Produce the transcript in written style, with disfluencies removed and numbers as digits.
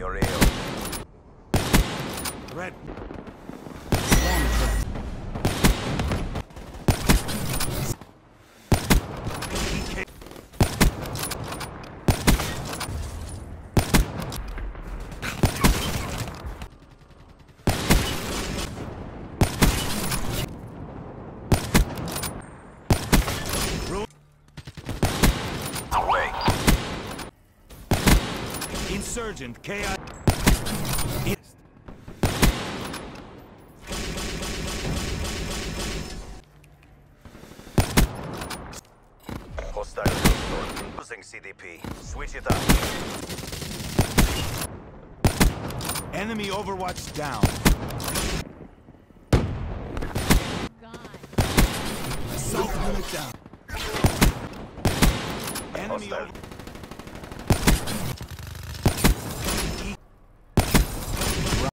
your AO. Red. Insurgent KI. Hostile using CDP. Switch it up. Enemy Overwatch down. Assault unit down. Enemy Hostile. over